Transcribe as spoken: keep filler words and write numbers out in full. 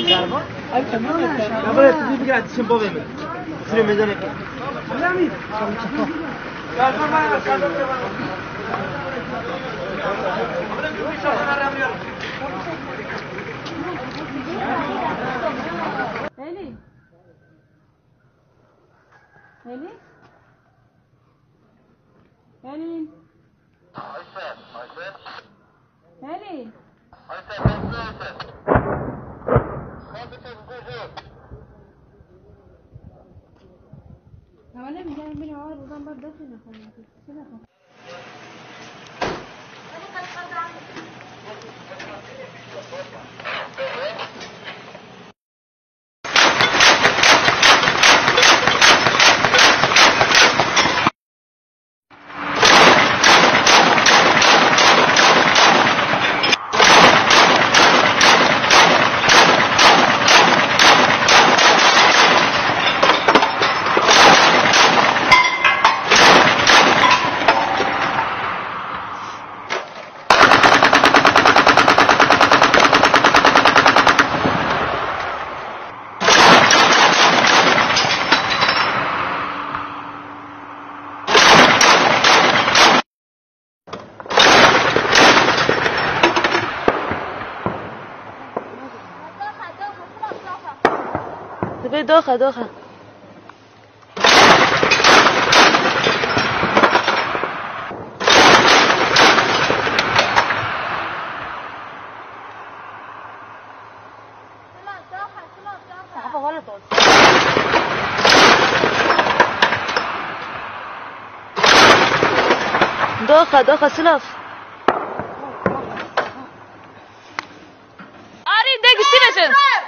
Kabul et, bir gün atışın bu benim. Şuraya mezar ekle. Eli. Eli. Eli. Ayşe, Ayşe. Eli. Ayşe, bekle Ayşe. Hadi sen koşun. Tamam mı? Gel beni al buradan bak ders yapalım. Şuna bak. تبي دوخة دوخة دوخة دوخة سلف آرين ده قلت لك